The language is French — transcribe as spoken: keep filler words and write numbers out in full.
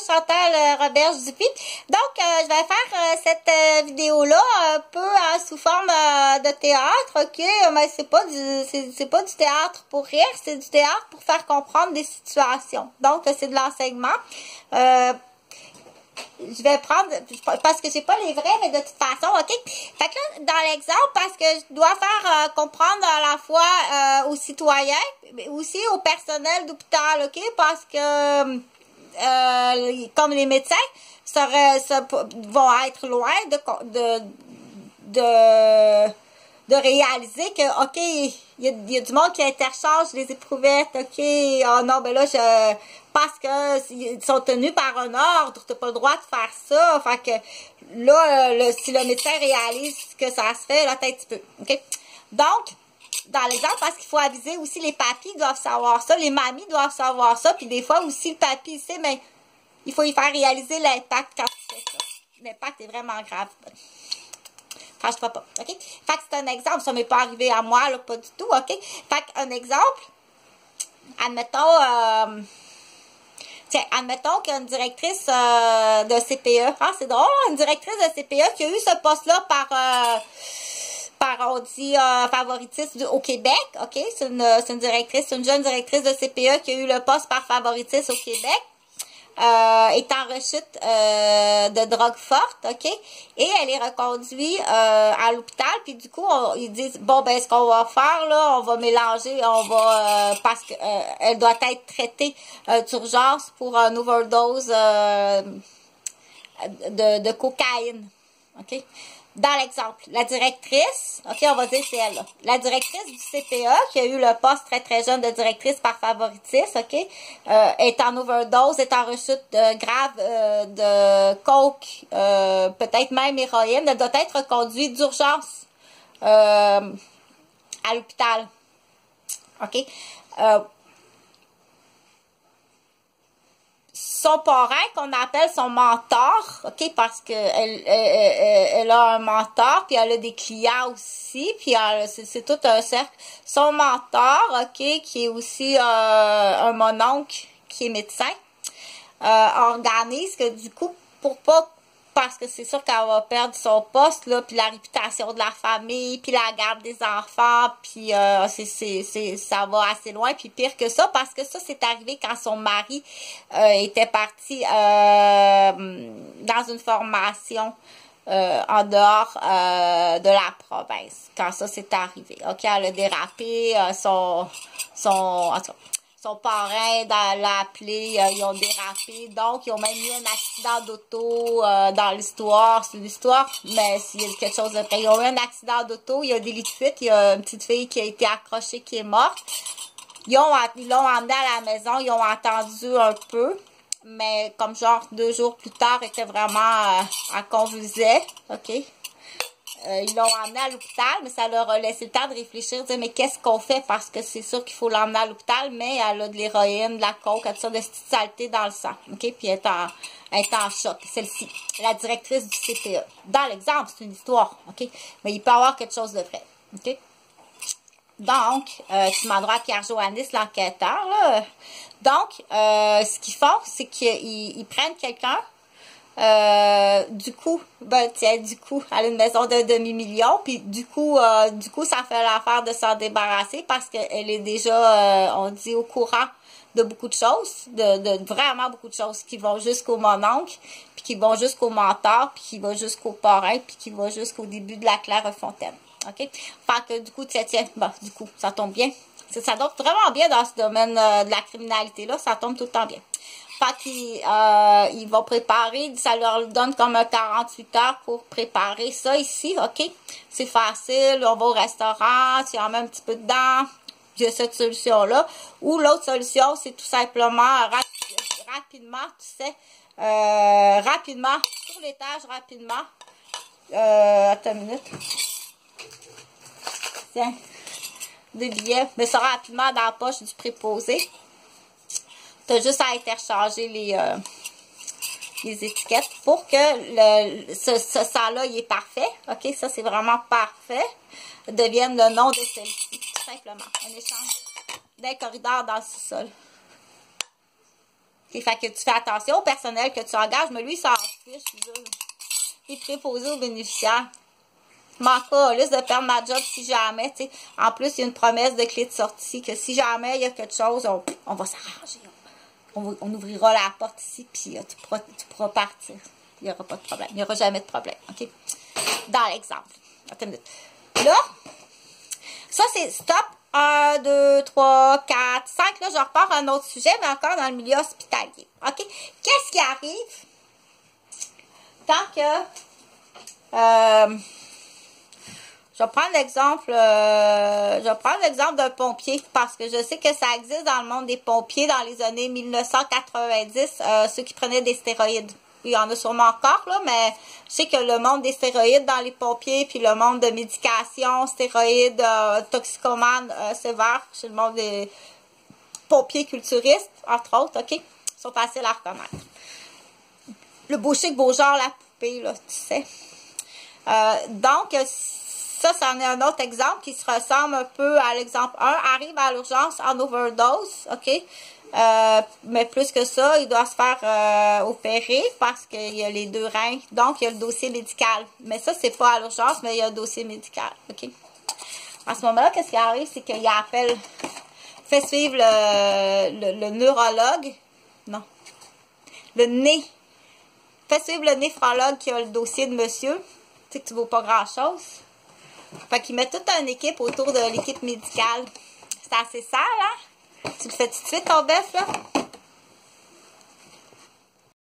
Chantal euh, Roberge-Dupuis. Donc, euh, je vais faire euh, cette euh, vidéo-là un peu euh, sous forme euh, de théâtre, ok? Mais c'est pas du c'est pas du théâtre pour rire, c'est du théâtre pour faire comprendre des situations. Donc, c'est de l'enseignement. Euh, je vais prendre, parce que j'ai pas les vrais, mais de toute façon, ok? Fait que là, dans l'exemple, parce que je dois faire euh, comprendre à la fois euh, aux citoyens, mais aussi au personnel d'hôpital, ok? Parce que, euh, comme les médecins seraient, vont être loin de, de, de, de réaliser que, ok, il y, a, il y a du monde qui interchange les éprouvettes, ok? Oh non, ben là, je... parce que ils sont tenus par un ordre, t'as pas le droit de faire ça. Fait que là, le, si le médecin réalise que ça se fait, là, t'as un petit peu. OK? Donc, dans l'exemple, parce qu'il faut aviser aussi, les papis doivent savoir ça, les mamies doivent savoir ça, puis des fois aussi, le papy, il sait, mais il faut y faire réaliser l'impact quand tu fais ça. L'impact est vraiment grave. Enfin, je crois pas. OK? Fait que c'est un exemple. Ça m'est pas arrivé à moi, là, pas du tout. OK? Fait qu'un exemple, admettons, euh, tiens, admettons qu'il y a une directrice euh, de C P E. Ah, c'est drôle, une directrice de C P E qui a eu ce poste-là par, euh, par, on dit, euh, favoritisme au Québec. OK? C'est une, une directrice, une jeune directrice de C P E qui a eu le poste par favoritisme au Québec. Euh, est en rechute euh, de drogue forte, ok, et elle est reconduite euh, à l'hôpital, puis du coup on, ils disent bon ben ce qu'on va faire là, on va mélanger, on va euh, parce que euh, elle doit être traitée euh, d'urgence pour une overdose euh, de, de cocaïne, ok. Dans l'exemple, la directrice, ok, on va dire c'est elle, là. La directrice du C P E, qui a eu le poste très très jeune de directrice par favoritisme, ok, euh, est en overdose, est en rechute euh, grave euh, de coke, euh, peut-être même héroïne, elle doit être conduite d'urgence euh, à l'hôpital, ok. Euh, son parrain, qu'on appelle son mentor, ok, parce que elle, elle, elle, elle a un mentor, puis elle a des clients aussi, puis c'est tout un cercle. Son mentor, ok, qui est aussi euh, un mononcle, qui est médecin, euh, organise que du coup, pour pas, parce que c'est sûr qu'elle va perdre son poste, là, puis la réputation de la famille, puis la garde des enfants, puis euh, c'est, c'est, c'est, ça va assez loin, puis pire que ça, parce que ça, c'est arrivé quand son mari euh, était parti euh, dans une formation euh, en dehors euh, de la province, quand ça s'est arrivé. OK, elle a dérapé, euh, son, son, en tout cas, son parrain l'a appelé, euh, ils ont dérapé, donc ils ont même eu un accident d'auto euh, dans l'histoire, c'est une histoire, mais s'il y a quelque chose de près. Ils ont eu un accident d'auto, il y a des lits de fuite, il y a une petite fille qui a été accrochée, qui est morte. Ils ont, ils l'ont emmenée à la maison, ils ont attendu un peu, mais comme genre deux jours plus tard, elle était vraiment, euh, elle convulsait, ok. Euh, ils l'ont emmené à l'hôpital, mais ça leur a laissé le temps de réfléchir, de dire mais qu'est-ce qu'on fait, parce que c'est sûr qu'il faut l'emmener à l'hôpital, mais elle a de l'héroïne, de la coke, elle a toutes sortes de petites saletés dans le sang, ok, puis elle est en, elle est en choc, celle-ci, la directrice du C P E. Dans l'exemple, c'est une histoire, ok, mais il peut y avoir quelque chose de vrai, ok. Donc, euh, tu demanderas à Pierre Joannis, l'enquêteur, là. Donc, euh, ce qu'ils font, c'est qu'ils ils prennent quelqu'un. Euh, du coup, ben tiens, du coup, elle a une maison d'un demi-million, puis du coup, euh, du coup, ça fait l'affaire de s'en débarrasser parce qu'elle est déjà, euh, on dit, au courant de beaucoup de choses, de, de vraiment beaucoup de choses qui vont jusqu'au mononcle, puis qui vont jusqu'au mentor, puis qui vont jusqu'au parrain, puis qui vont jusqu'au début de la Clairefontaine. OK? Fait que du coup, tiens, tiens, bon, du coup, ça tombe bien. Ça tombe vraiment bien dans ce domaine euh, de la criminalité-là, ça tombe tout le temps bien. Fait qu'ils euh, ils vont préparer, ça leur donne comme un quarante-huit heures pour préparer ça ici, ok? C'est facile, on va au restaurant, tu en mets un petit peu dedans, il y a cette solution-là. Ou l'autre solution, c'est tout simplement rapi rapidement, tu sais, euh, rapidement, sur l'étage, rapidement. Euh, attends une minute. Tiens, des billets, mais ça rapidement dans la poche du préposé. Tu as juste à interchanger les, euh, les étiquettes pour que le, ce, ce sang-là, il est parfait. OK, ça, c'est vraiment parfait. Devienne le nom de celle-ci, tout simplement. Un échange d'un corridor dans le sous-sol. Okay, fait que tu fais attention au personnel que tu engages, mais lui, il s'en fiche. Il est préposé aux bénéficiaires. Je manque pas liste de perdre ma job si jamais, tu sais. En plus, il y a une promesse de clé de sortie que si jamais il y a quelque chose, on, on va s'arranger. On, on ouvrira la porte ici, puis tu pourras, tu pourras partir. Il n'y aura pas de problème. Il n'y aura jamais de problème, OK? Dans l'exemple. Attends une minute. Là, ça, c'est stop. un, deux, trois, quatre, cinq. Là, je repars à un autre sujet, mais encore dans le milieu hospitalier. OK? Qu'est-ce qui arrive tant que... Euh, je vais prendre l'exemple euh, je vais prendre l'exemple d'un pompier parce que je sais que ça existe dans le monde des pompiers dans les années mille neuf cent quatre-vingt-dix, euh, ceux qui prenaient des stéroïdes. Il y en a sûrement encore, là, mais je sais que le monde des stéroïdes dans les pompiers, puis le monde de médication, stéroïdes, euh, toxicomanes euh, sévères, chez le monde des pompiers culturistes, entre autres, OK, sont faciles à reconnaître. Le beau chic, beau genre, la poupée, là, tu sais. Euh, donc, ça, c'en est un autre exemple qui se ressemble un peu à l'exemple un. Arrive à l'urgence en overdose, OK? Euh, mais plus que ça, il doit se faire euh, opérer parce qu'il y a les deux reins. Donc, il y a le dossier médical. Mais ça, c'est pas à l'urgence, mais il y a un dossier médical, OK? À ce moment-là, qu'est-ce qui arrive? C'est qu'il appelle, fait suivre le, le, le neurologue. Non. Le nez. Fait suivre le néphrologue qui a le dossier de monsieur. Tu sais que tu ne vaux pas grand-chose. Fait qu'il met toute une équipe autour de l'équipe médicale. C'est assez sale, hein? Tu le fais tout de suite, ton bœuf, là?